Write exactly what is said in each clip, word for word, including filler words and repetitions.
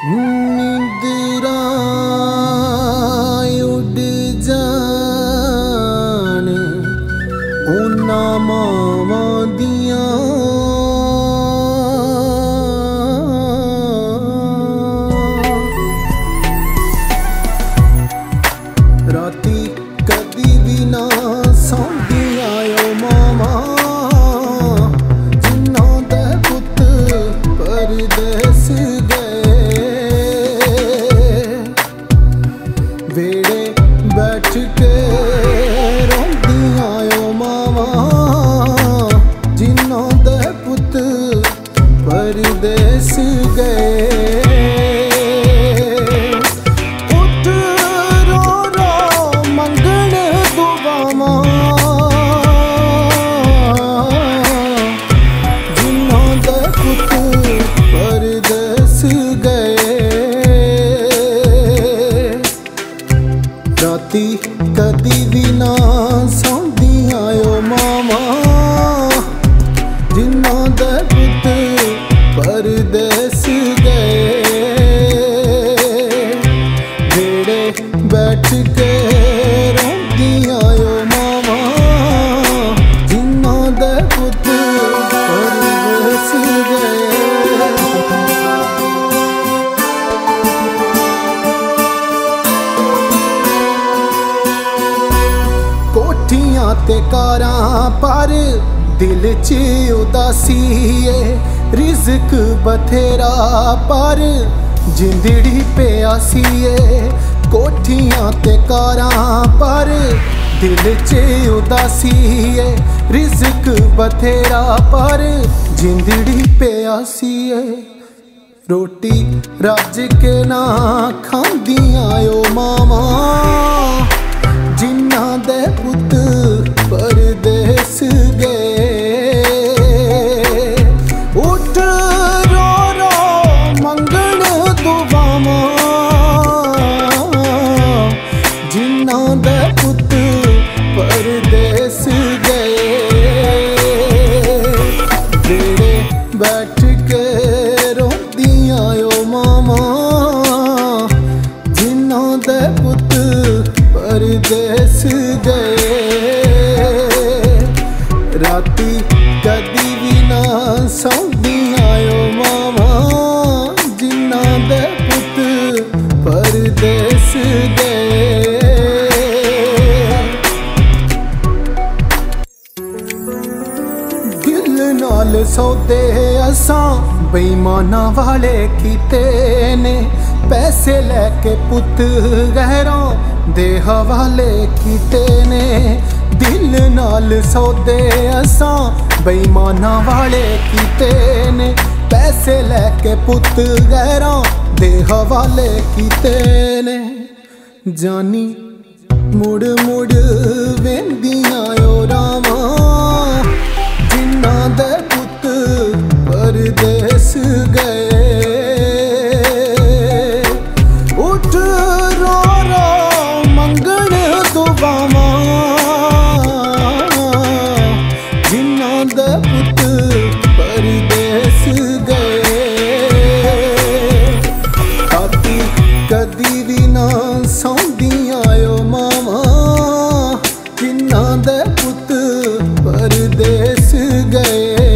नींदरां उड़ जान उन्हां मावां दियां राती कदी भी ना सौंदियां ओ मावां जिन्हां दे पुत परदेस वेड़े बैठ के रोंदियां ओ मावां जिन्हां दे पुत परदेस गए। उठ रो रो मंगण दुआवां जिन्हां दे पुत परदेस गए। राती कदी भी ना सौंदियां ओ मावां जिन्हां दे पुत परदेस गए। वेड़े बैठ के रोंदियां ओ मावां जिन्हां दे पुत परदेस गए। कोठियां ते कारां पर दिल च उदासी है, रिज़्क बथेरा पर जिंदड़ी प्यासी है। कोठियां ते कारां पर दिल च उदासी है, रिज़्क बथेरा पर जिंदड़ी प्यासी है। रोटी रज के ना खांदियां ओ मावां जिन्हां दे पुत परदेस गए। उठ रो रो मंगण दुआवां जिन्हां दे पुत परदेस गए। वेड़े बैठ के रोंदियां ओ मावां जिन्हां दे पुत परदेस गए। राती कदी भी ना सौंदियां ओ मावां जिन्हां दे पुत परदेस गए। दिल नाल सौदे असां बेईमाना वाले कीते ने, पैसे लैके पुत गैरां दे हवाले कीते ने। दिल नाल सौदे असां बेईमाना वाले कीते ने, पैसे लैके पुत गैरां दे हवाले कीते ने। जानी मुड़ मुड़ वेंदियां ओ रावां जिन्हां दे पुत परदेस गए। उठ रो रो मंगण दुआवां जिन्हां दे पुत परदेस गए। राती कदी भी ना सौंदियां ओ मावां जिन्हां दे पुत परदेस गए।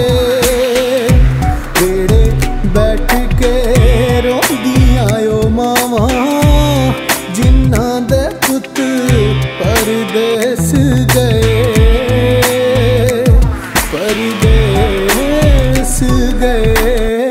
वेड़े बैठ के रोंदियां ओ मावां जिन्हां दे पुत परदेस गए। परदेस गए।